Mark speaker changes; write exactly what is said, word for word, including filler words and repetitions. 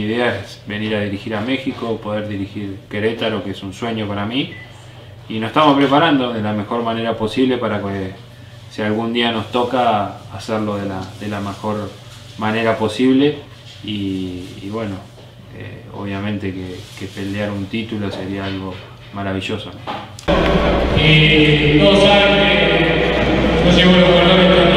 Speaker 1: Mi idea es venir a dirigir a México, poder dirigir Querétaro, que es un sueño para mí, y nos estamos preparando de la mejor manera posible para que si algún día nos toca hacerlo de la, de la mejor manera posible y, y bueno, eh, obviamente que, que pelear un título sería algo maravilloso, ¿no?
Speaker 2: Y todos saben que no llegó a los